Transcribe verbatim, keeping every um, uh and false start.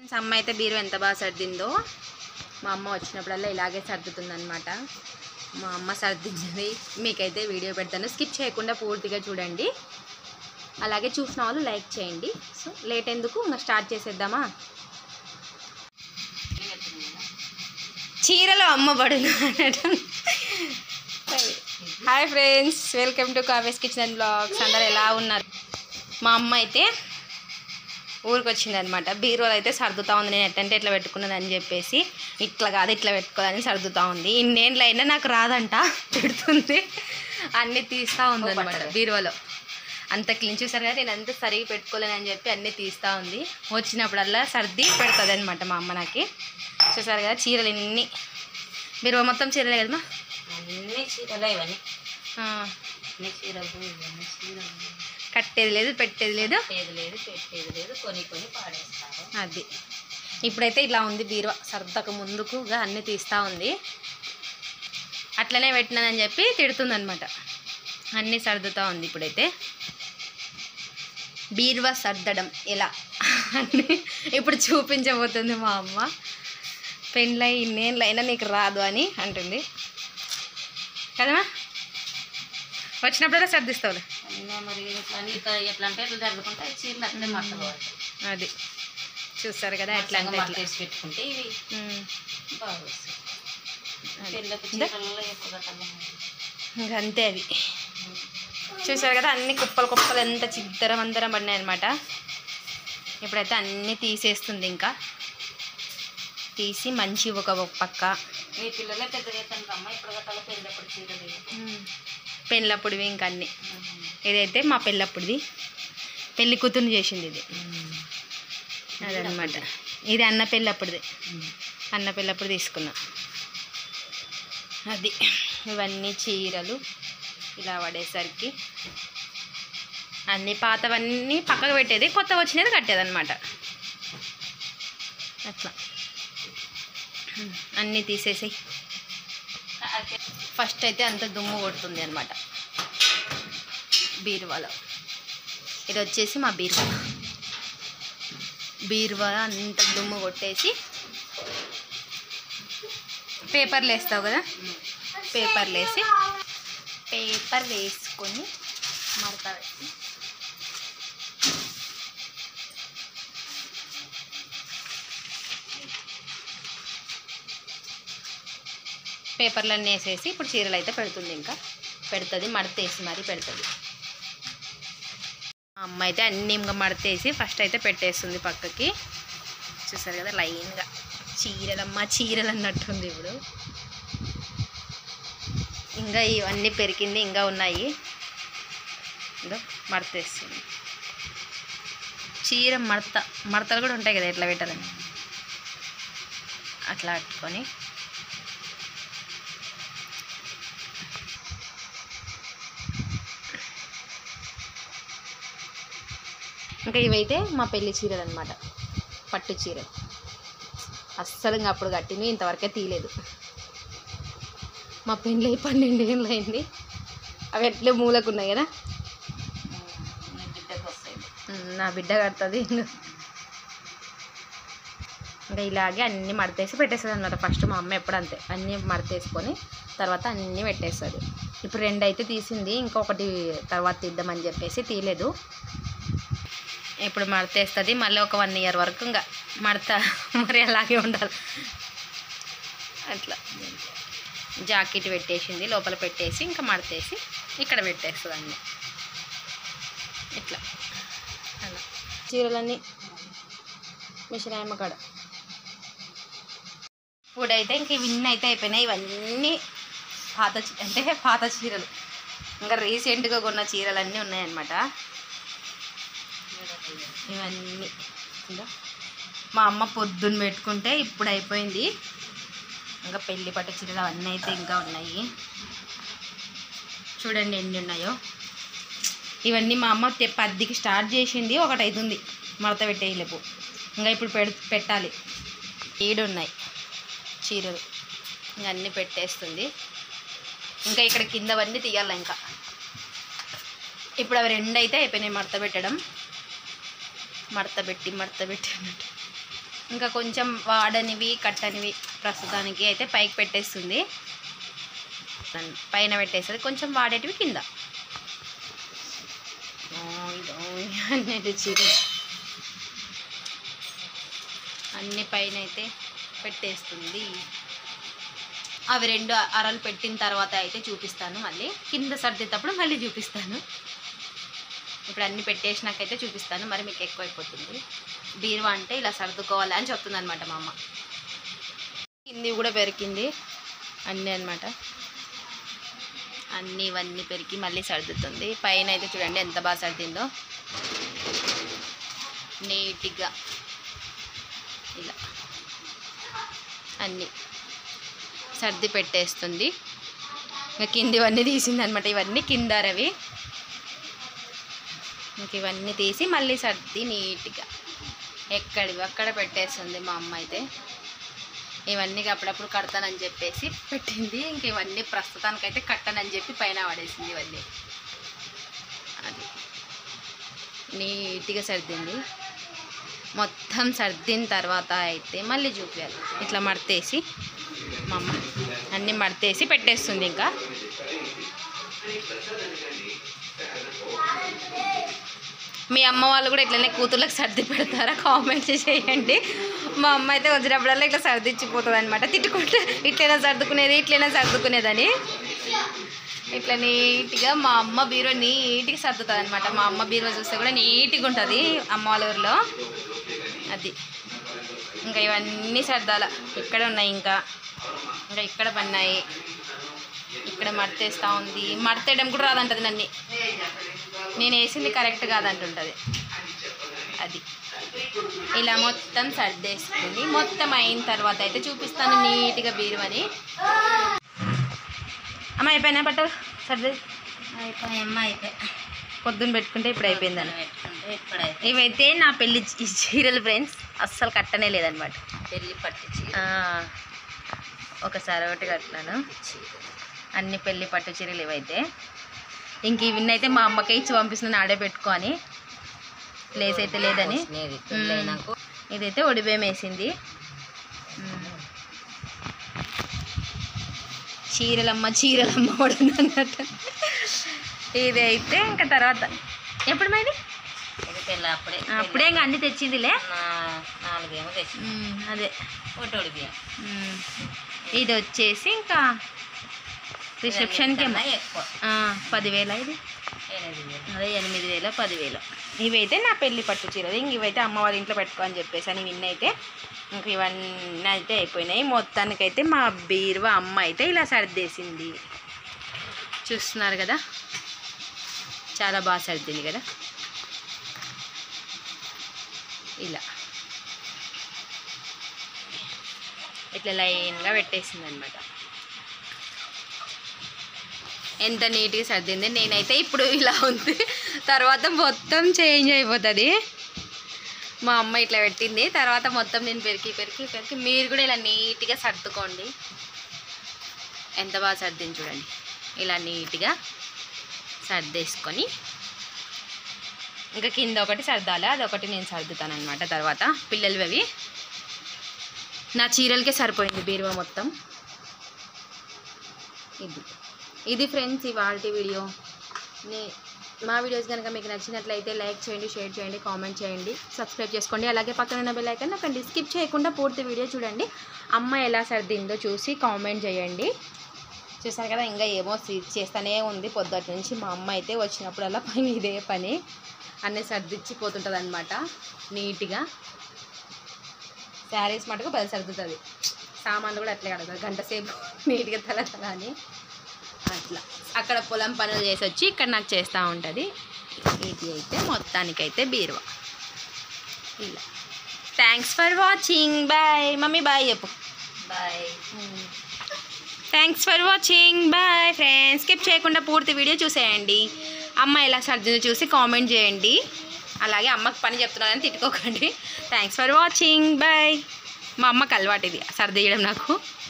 అమ్మ అయితే బీరు ఎంత బాగా సర్దిందో. మా అమ్మ వచ్చినప్పుడల్లా ఇలాగే సర్దుతుందనమాట. మా అమ్మ సర్దించింది మీకైతే వీడియో పెడతాను, స్కిప్ చేయకుండా పూర్తిగా చూడండి. అలాగే చూసిన వాళ్ళు లైక్ చేయండి. సో లేట్ ఎందుకు, ఇంకా స్టార్ట్ చేసేద్దామా. చీరలో అమ్మ బడులు అనడం. Hi friends, welcome to Kavya's kitchen and blogs. అందరు ఎలా ఉన్నారు? మా అమ్మ అయితే ఊరికి వచ్చింది అనమాట. బీరువాలో అయితే సర్దుతా ఉంది. నేను ఎట్టంటే ఎట్లా పెట్టుకున్నది అని చెప్పేసి, ఇట్లా కాదు ఇట్లా పెట్టుకోవాలని సర్దుతా ఉంది. ఇన్నేళ్ళు అయినా నాకు రాదంట, పెడుతుంది. అన్నీ తీస్తూ ఉంది అనమాట బీరువాలో. అంత క్లీన్ చూసారు కదా, నేను అంతా సరిగా పెట్టుకోలేను అని చెప్పి అన్నీ తీస్తూ ఉంది. వచ్చినప్పుడల్లా సర్ది పెడుతుంది అనమాట మా అమ్మ. నాకు చూసారు కదా చీరలు ఇన్ని, బీరువా మొత్తం చీరలే కదమ్మా. అన్నీ చీరలే ఇవన్నీ. అన్ని చీరలు ఇవన్నీ చీరలు. కట్టేది లేదు, పెట్టేది లేదు, పెట్టేది లేదు పెట్టేది లేదు కొని కొని పాడేస్తారు. అది ఇప్పుడైతే ఇలా ఉంది బీరువా. సర్దక ముందుకుగా అన్నీ తీస్తూ ఉంది. అట్లనే పెట్టినానని చెప్పి తిడుతుంది అనమాట. అన్నీ సర్దుతూ ఉంది. ఇప్పుడైతే బీరువా సర్దడం ఎలా అన్నీ ఇప్పుడు చూపించబోతుంది మా అమ్మ. పెళ్ళై ఇన్నేళ్ళైనా నీకు రాదు అని అంటుంది కదమ్మా. వచ్చినప్పుడల్లా సర్దిస్తావులే. మరి ఇట్లా ఎట్లా అంటే ఎట్లా జరుగుతుంటే చీరలు అట్లే మట్టలు. అది చూస్తారు కదా ఎట్లా అంటే ఎట్లా వేసి పెట్టుకుంటే ఇవి బాగా వస్తాయి. పెళ్ళకు చీరలలో ఎప్పుడు కట్టాలి ఇంకా అంతే. అవి చూసారు కదా అన్ని కుప్పలు కుప్పలు ఎంత చిద్దరం అందరం పడినాయి అనమాట. ఇప్పుడైతే అన్నీ తీసేస్తుంది. ఇంకా తీసి మంచి ఒక పక్క. మీ పిల్లలే పెద్ద చేస్తాను అమ్మ, ఇప్పుడు కట్టాలి పెళ్ళప్పుడు చీరలు. పెళ్ళప్పుడువి ఇంకా అన్నీ. ఇదైతే మా పెళ్ళప్పుడుది, పెళ్ళి కూతురు చేసింది ఇది. అదనమాట. ఇది అన్న పెళ్ళప్పుడుది, అన్న పెళ్ళప్పుడు తీసుకున్నా. అది ఇవన్నీ చీరలు ఇలా పడేసరికి అన్నీ పాతవన్నీ పక్కకు పెట్టేది, కొత్త వచ్చినది కట్టేది అనమాట. అట్లా అన్నీ తీసేసి ఫస్ట్ అయితే అంత దుమ్ము కొడుతుంది అనమాట బీరువాలో. ఇది వచ్చేసి మా బీరువా. బీరువా అంత దుమ్ము కొట్టేసి పేపర్లు వేస్తావు కదా, పేపర్లు వేసి పేపర్ వేసుకొని మడత వేసి పేపర్లన్నీ వేసేసి ఇప్పుడు చీరలు అయితే పెడుతుంది. ఇంకా పెడుతుంది, మడతేసి మరీ పెడుతుంది. అమ్మ అయితే అన్నీ ఇంకా మడతేసి ఫస్ట్ అయితే పెట్టేస్తుంది పక్కకి. చూసారు కదా లైన్గా చీరలమ్మ చీరలు అన్నట్టుంది. ఇప్పుడు ఇంకా ఇవన్నీ పెరిగింది, ఇంకా ఉన్నాయి. ఇంకా మడతేస్తుంది. చీర మడత మడతలు కూడా ఉంటాయి కదా ఎట్లా పెట్టాలని, అట్లా పెట్టుకొని ఇంకా ఇవైతే మా పెళ్లి చీరలు అనమాట. పట్టు చీరలు అస్సలు ఇంకా అప్పుడు కట్టినవి ఇంతవరకే తీయలేదు. మా పెళ్ళి పన్నెండు ఏళ్ళు అయింది. అవి ఎట్లే మూలకు ఉన్నాయి కదా, నా బిడ్డ కడుతుంది. ఇంకా ఇలాగే అన్నీ మడతేసి పెట్టేస్తుంది అనమాట. ఫస్ట్ మా అమ్మ ఎప్పుడు అంతే, అన్నీ మడతేసుకొని తర్వాత అన్నీ పెట్టేస్తుంది. ఇప్పుడు రెండు అయితే తీసింది, ఇంకొకటి తర్వాత తీద్దామని చెప్పేసి తీయలేదు. ఇప్పుడు మడతేస్తుంది మళ్ళీ ఒక వన్ ఇయర్ వరకు ఇంకా మడత మరి అలాగే ఉండాలి. అట్లా జాకెట్ పెట్టేసింది, లోపల పెట్టేసి ఇంకా మడతేసి ఇక్కడ పెట్టేస్తుంది అన్నీ. ఇట్లా అలా చీరలన్నీ మిషన్ కాడ. ఇప్పుడైతే ఇంక ఇవన్నీ అయితే అయిపోయినాయి. ఇవన్నీ పాత అంటే పాత చీరలు, ఇంకా రీసెంట్గా కొన్న చీరలన్నీ ఉన్నాయన్నమాట. ఇవన్నీ ఇంకా మా అమ్మ పొద్దున్న పెట్టుకుంటే ఇప్పుడు అయిపోయింది. ఇంకా పెళ్ళి పట్టు చీరలు అవన్నీ అయితే ఇంకా ఉన్నాయి. చూడండి ఎన్ని ఉన్నాయో. ఇవన్నీ మా అమ్మ పద్దికి స్టార్ట్ చేసింది, ఒకటి అవుతుంది మడత పెట్టేయలేపు. ఇంకా ఇప్పుడు పె పెట్టాలి. ఏడు ఉన్నాయి చీరలు, ఇంకా అన్నీ పెట్టేస్తుంది. ఇంకా ఇక్కడ కిందవన్నీ తీయాలి. ఇంకా ఇప్పుడు అవి రెండు అయితే అయిపోయినాయి మడత పెట్టడం. మడత పెట్టి మడత పెట్టి అన్నట్టు ఇంకా కొంచెం వాడనివి కట్టనివి ప్రస్తుతానికి అయితే పైకి పెట్టేస్తుంది, పైన పెట్టేస్తుంది. కొంచెం వాడేటివి కింద. అన్నీ చీరలు అన్ని పైన అయితే పెట్టేస్తుంది. అవి రెండు అరలు పెట్టిన తర్వాత అయితే చూపిస్తాను, మళ్ళీ కింద సర్దేటప్పుడు మళ్ళీ చూపిస్తాను. ఇప్పుడు అన్నీ పెట్టేసినాకైతే చూపిస్తాను, మరి మీకు ఎక్కువైపోతుంది. బీరువా అంటే ఇలా సర్దుకోవాలి అని చెప్తుంది అనమాట మా అమ్మ. కింది కూడా పెరికింది అన్నీ అనమాట. అన్నీ ఇవన్నీ పెరికి మళ్ళీ సర్దుతుంది. పైన అయితే చూడండి ఎంత బాగా సర్దిందో, నీట్గా ఇలా అన్నీ సర్ది పెట్టేస్తుంది. ఇంకా కిందివన్నీ తీసింది అనమాట. ఇవన్నీ కిందరవి. ఇంక ఇవన్నీ తీసి మళ్ళీ సర్ది నీట్గా ఎక్కడివి అక్కడ పెట్టేస్తుంది మా అమ్మ అయితే. ఇవన్నీ అప్పుడప్పుడు కడతానని చెప్పేసి పెట్టింది. ఇంక ఇవన్నీ ప్రస్తుతానికైతే కట్టనని చెప్పి పైన పడేసింది. ఇవన్నీ అది నీట్గా సర్దింది. మొత్తం సర్దిన తర్వాత అయితే మళ్ళీ చూపించాలి. ఇట్లా మడతేసి మా అమ్మ అన్నీ మడతేసి పెట్టేస్తుంది. ఇంకా మీ అమ్మ వాళ్ళు కూడా ఇట్లనే కూతుర్లకు సర్ది పెడతారా? కామెంట్ చేయండి. మా అమ్మ అయితే వచ్చినప్పుడల్లా ఇట్లా సర్దిచ్చిపోతుంది అనమాట. తిట్టుకుంటే ఇట్లైనా సర్దుకునేది ఇట్లైనా సర్దుకునేదని. ఇట్లా నీట్గా మా అమ్మ బీరో నీట్గా సర్దుతుంది అనమాట. మా అమ్మ బీరో చూస్తే కూడా నీట్గా ఉంటుంది అమ్మ వాళ్ళ ఊరిలో. అది ఇంకా ఇవన్నీ సర్దాల. ఇక్కడ ఉన్నాయి, ఇంకా ఇంకా ఇక్కడ పన్నాయి. ఇక్కడ మడతేస్తూ ఉంది. మడతేయడం కూడా రాదంటది నన్ను. నేను వేసింది కరెక్ట్ కాదంటుంటుంది. అది ఇలా మొత్తం సర్దేసుకుని మొత్తం అయిన తర్వాత అయితే చూపిస్తాను నీట్గా బీరువని. అమ్మ అయిపోయినా బట్టలు సర్ది అయిపోయి అమ్మ అయిపోయి పొద్దున్న పెట్టుకుంటే ఇప్పుడు అయిపోయిందని. పెట్టుకుంటే ఇప్పుడైతే ఇవైతే నా పెళ్లి చీరలు ఫ్రెండ్స్, అస్సలు కట్టనే లేదనమాట. పెళ్ళి పట్టు చీర ఒకసారి ఒకటి కట్టినాను. అన్ని పెళ్ళి పట్టు చీరలు ఇవైతే. ఇంక ఇవన్నైతే మా అమ్మకే ఇచ్చి పంపిస్తున్నాను ఆడే పెట్టుకొని. ప్లేస్ అయితే లేదని. ఇదైతే ఒడిబేం వేసింది. చీరలమ్మ చీరలమ్మ ఒడి అన్నట్టు. ఇదైతే ఇంకా తర్వాత ఎప్పుడు మరి పెళ్ళి అప్పుడే అప్పుడే ఇంకా అన్నీ తెచ్చిందిలే. నాలుగేమో తెచ్చింది. అదే ఒకటి ఒడిబియ్యం. ఇది వచ్చేసి ఇంకా రిసెప్షన్కి ఎక్కువ పదివేల ఇది అదే ఎనిమిది వేల పదివేలు. ఇవైతే నా పెళ్ళి పట్టు చీరలు. ఇంక ఇవైతే అమ్మ వాళ్ళ ఇంట్లో పెట్టుకో అని చెప్పేసి అని ఇవన్నీ అయితే ఇంక ఇవన్నీ అయితే అయిపోయినాయి. మొత్తానికైతే మా బీరువా అమ్మ అయితే ఇలా సర్దేసింది. చూస్తున్నారు కదా, చాలా బాగా సర్దింది కదా. ఇలా ఇట్లా లైన్గా పెట్టేసింది అనమాట. ఎంత నీట్గా సర్దింది. నేనైతే ఇప్పుడు ఇలా ఉంది, తర్వాత మొత్తం చేంజ్ అయిపోతుంది. మా అమ్మ ఇట్లా పెట్టింది, తర్వాత మొత్తం నేను పెరికి పెరికి పెరికి మీరు కూడా ఇలా నీట్గా సర్దుకోండి. ఎంత బాగా సర్దింది చూడండి. ఇలా నీట్గా సర్దేసుకొని ఇంకా కింద ఒకటి సర్దాలి, అదొకటి నేను సర్దుతాను అనమాట. తర్వాత పిల్లలు అవి నా చీరలకే సరిపోయింది బీరువా మొత్తం. ఇది ఇది ఫ్రెండ్స్ ఇవాళ వీడియో. నే మా వీడియోస్ కనుక మీకు నచ్చినట్లయితే లైక్ చేయండి, షేర్ చేయండి, కామెంట్ చేయండి, సబ్స్క్రైబ్ చేసుకోండి. అలాగే పక్కన ఉన్న బెల్ ఐకాన్ నొక్కండి. స్కిప్ చేయకుండా పూర్తి వీడియో చూడండి. అమ్మ ఎలా సర్దిందో చూసి కామెంట్ చేయండి. చూసారు కదా, ఇంకా ఏమో స్వీట్ చేస్తూనే ఉంది పొద్దుటి నుంచి. మా అమ్మ అయితే వచ్చినప్పుడల్లా పని ఇదే పని, అన్నీ సర్దిచ్చిపోతుంటుంది అనమాట నీట్గా. శారీస్ మటుకు పది సర్దుతుంది, సామాన్లు కూడా అట్లే కడుగుతుంది గంట సేపు నీట్గా తల తల అని. అట్లా అక్కడ పొలం పనులు చేసి వచ్చి ఇక్కడ నాకు చేస్తూ ఉంటుంది. ఇది అయితే మొత్తానికైతే బీరువా ఇలా. Thanks for watching. Bye mummy, bye చెప్పు. Bye. Thanks for watching. Bye friends. Skip చేయకుండా పూర్తి వీడియో చూసేయండి. అమ్మ ఎలా సర్దిందో చూసి కామెంట్ చేయండి. అలాగే అమ్మకి పని చెప్తున్నానని తిట్టుకోకండి. Thanks for watching. బాయ్. మా అమ్మకి అలవాటు ఇది సర్ది చేయడం నాకు.